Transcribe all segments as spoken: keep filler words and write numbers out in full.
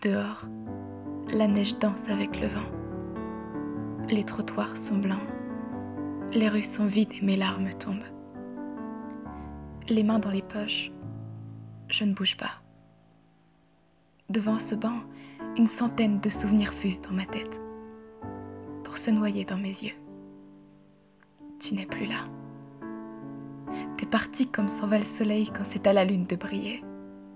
Dehors, la neige danse avec le vent. Les trottoirs sont blancs, les rues sont vides et mes larmes tombent. Les mains dans les poches, je ne bouge pas. Devant ce banc, une centaine de souvenirs fusent dans ma tête, pour se noyer dans mes yeux. Tu n'es plus là. T'es parti comme s'en va le soleil quand c'est à la lune de briller.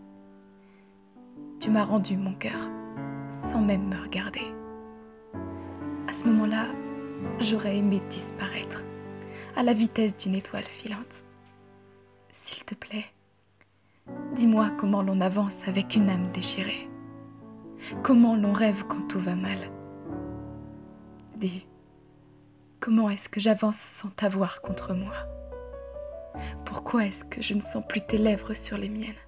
Tu m'as rendu mon cœur, sans même me regarder. À ce moment-là, j'aurais aimé disparaître, à la vitesse d'une étoile filante. S'il te plaît, dis-moi comment l'on avance avec une âme déchirée. Comment l'on rêve quand tout va mal. Dis, comment est-ce que j'avance sans t'avoir contre moi? Pourquoi est-ce que je ne sens plus tes lèvres sur les miennes?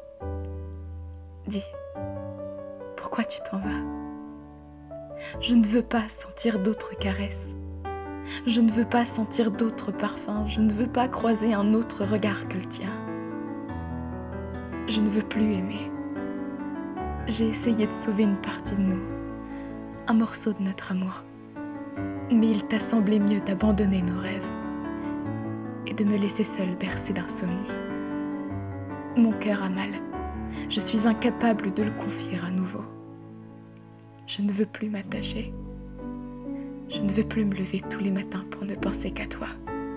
Dis, pourquoi tu t'en vas? Je ne veux pas sentir d'autres caresses. Je ne veux pas sentir d'autres parfums. Je ne veux pas croiser un autre regard que le tien. Je ne veux plus aimer. J'ai essayé de sauver une partie de nous, un morceau de notre amour. Mais il t'a semblé mieux d'abandonner nos rêves et de me laisser seule bercée d'insomnie. Mon cœur a mal. Je suis incapable de le confier à nouveau. Je ne veux plus m'attacher. Je ne veux plus me lever tous les matins pour ne penser qu'à toi.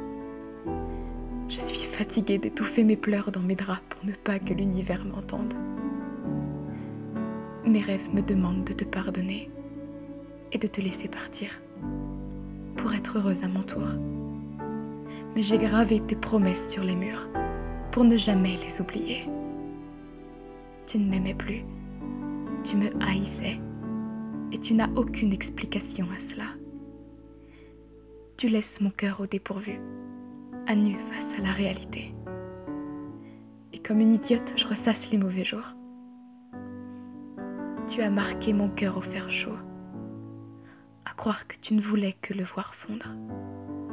Je suis fatiguée d'étouffer mes pleurs dans mes draps pour ne pas que l'univers m'entende. Mes rêves me demandent de te pardonner et de te laisser partir pour être heureuse à mon tour. Mais j'ai gravé tes promesses sur les murs pour ne jamais les oublier. Tu ne m'aimais plus, tu me haïssais et tu n'as aucune explication à cela. Tu laisses mon cœur au dépourvu, à nu face à la réalité. Et comme une idiote, je ressasse les mauvais jours. Tu as marqué mon cœur au fer chaud, à croire que tu ne voulais que le voir fondre.